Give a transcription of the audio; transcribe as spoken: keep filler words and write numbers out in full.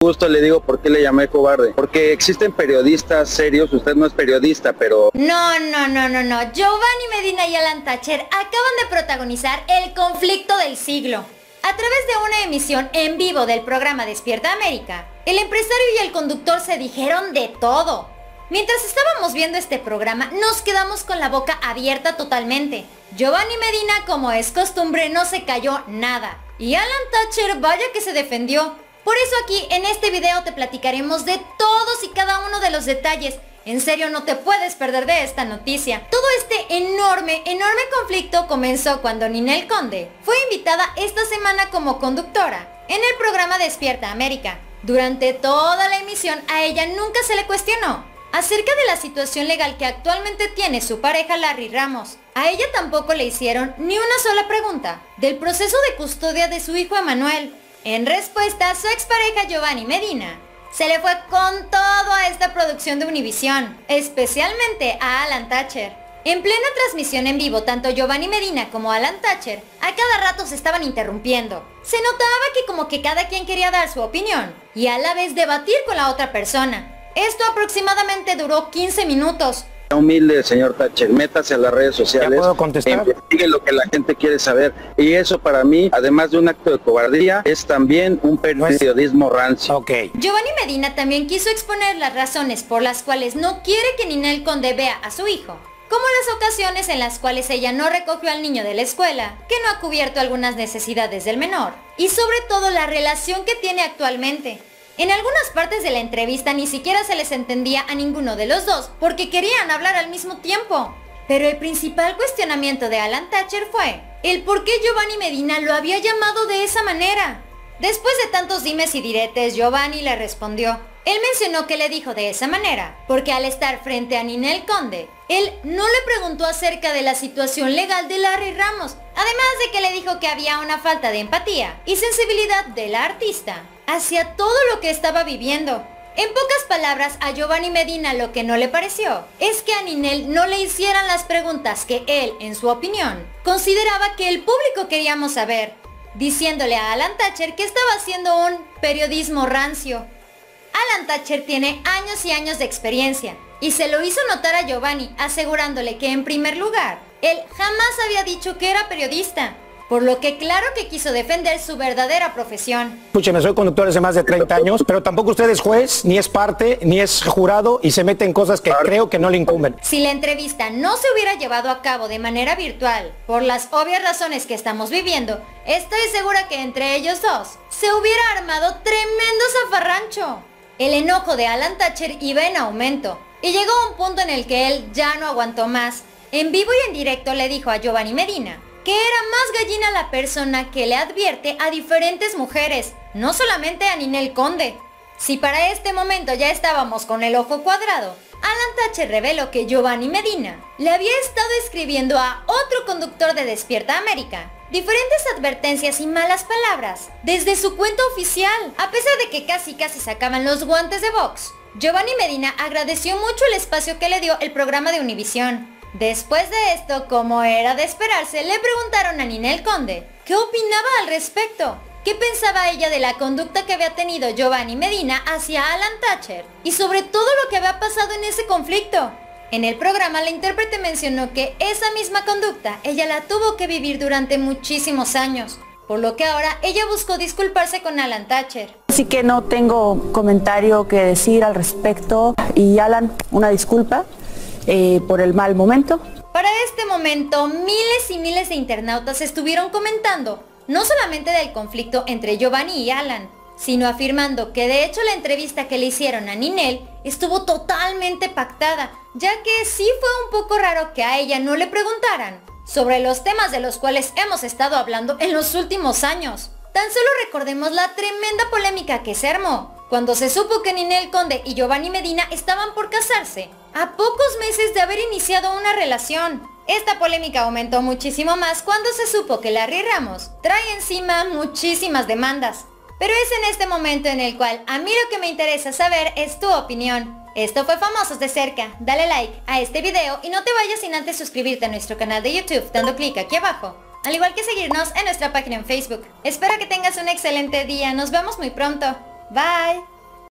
Justo le digo por qué le llamé cobarde. Porque existen periodistas serios, usted no es periodista, pero... No, no, no, no, no. Giovanni Medina y Alan Thatcher acaban de protagonizar el conflicto del siglo. A través de una emisión en vivo del programa Despierta América, el empresario y el conductor se dijeron de todo. Mientras estábamos viendo este programa, nos quedamos con la boca abierta totalmente. Giovanni Medina, como es costumbre, no se cayó nada. Y Alan Thatcher, vaya que se defendió. Por eso aquí, en este video, te platicaremos de todos y cada uno de los detalles. En serio, no te puedes perder de esta noticia. Todo este enorme, enorme conflicto comenzó cuando Ninel Conde fue invitada esta semana como conductora en el programa Despierta América. Durante toda la emisión a ella nunca se le cuestionó acerca de la situación legal que actualmente tiene su pareja Larry Ramos. A ella tampoco le hicieron ni una sola pregunta del proceso de custodia de su hijo Emanuel. En respuesta, su expareja Giovanni Medina se le fue con todo a esta producción de Univisión, especialmente a Alan Thatcher. En plena transmisión en vivo, tanto Giovanni Medina como Alan Thatcher a cada rato se estaban interrumpiendo. Se notaba que como que cada quien quería dar su opinión y a la vez debatir con la otra persona. Esto aproximadamente duró quince minutos. Humilde, señor Thatcher, métase a las redes sociales. ¿Ya puedo contestar? Investigue lo que la gente quiere saber. Y eso para mí, además de un acto de cobardía, es también un periodismo rancio. Ok. Giovanni Medina también quiso exponer las razones por las cuales no quiere que Ninel Conde vea a su hijo, como las ocasiones en las cuales ella no recogió al niño de la escuela, que no ha cubierto algunas necesidades del menor, y sobre todo la relación que tiene actualmente. En algunas partes de la entrevista ni siquiera se les entendía a ninguno de los dos porque querían hablar al mismo tiempo. Pero el principal cuestionamiento de Alan Thatcher fue el por qué Giovanni Medina lo había llamado de esa manera. Después de tantos dimes y diretes, Giovanni le respondió. Él mencionó que le dijo de esa manera porque al estar frente a Ninel Conde, él no le preguntó acerca de la situación legal de Larry Ramos, además de que le dijo que había una falta de empatía y sensibilidad de la artista hacia todo lo que estaba viviendo. En pocas palabras, a Giovanni Medina lo que no le pareció es que a Ninel no le hicieran las preguntas que él, en su opinión, consideraba que el público queríamos saber, diciéndole a Alan Thatcher que estaba haciendo un periodismo rancio. Alan Thatcher tiene años y años de experiencia y se lo hizo notar a Giovanni, asegurándole que en primer lugar, él jamás había dicho que era periodista, por lo que claro que quiso defender su verdadera profesión. Escúcheme, soy conductor hace más de treinta años, pero tampoco usted es juez, ni es parte, ni es jurado y se mete en cosas que creo que no le incumben. Si la entrevista no se hubiera llevado a cabo de manera virtual, por las obvias razones que estamos viviendo, estoy segura que entre ellos dos se hubiera armado tremendo zafarrancho. El enojo de Alan Thatcher iba en aumento y llegó a un punto en el que él ya no aguantó más. En vivo y en directo le dijo a Giovanni Medina que era más gallina la persona que le advierte a diferentes mujeres, no solamente a Ninel Conde. Si para este momento ya estábamos con el ojo cuadrado, Alan Thatcher reveló que Giovanni Medina le había estado escribiendo a otro conductor de Despierta América diferentes advertencias y malas palabras desde su cuenta oficial, a pesar de que casi casi sacaban los guantes de box. Giovanni Medina agradeció mucho el espacio que le dio el programa de Univisión. Después de esto, como era de esperarse, le preguntaron a Ninel Conde qué opinaba al respecto, qué pensaba ella de la conducta que había tenido Giovanni Medina hacia Alan Thatcher y sobre todo lo que había pasado en ese conflicto. En el programa la intérprete mencionó que esa misma conducta ella la tuvo que vivir durante muchísimos años, por lo que ahora ella buscó disculparse con Alan Thatcher. Así que no tengo comentario que decir al respecto y Alan, una disculpa eh, por el mal momento. Para este momento, miles y miles de internautas estuvieron comentando no solamente del conflicto entre Giovanni y Alan, sino afirmando que de hecho la entrevista que le hicieron a Ninel estuvo totalmente pactada, ya que sí fue un poco raro que a ella no le preguntaran sobre los temas de los cuales hemos estado hablando en los últimos años. Tan solo recordemos la tremenda polémica que se armó cuando se supo que Ninel Conde y Giovanni Medina estaban por casarse, a pocos meses de haber iniciado una relación. Esta polémica aumentó muchísimo más cuando se supo que Larry Ramos trae encima muchísimas demandas. Pero es en este momento en el cual a mí lo que me interesa saber es tu opinión. Esto fue Famosos de Cerca. Dale like a este video y no te vayas sin antes suscribirte a nuestro canal de YouTube dando clic aquí abajo. Al igual que seguirnos en nuestra página en Facebook. Espero que tengas un excelente día. Nos vemos muy pronto. Bye.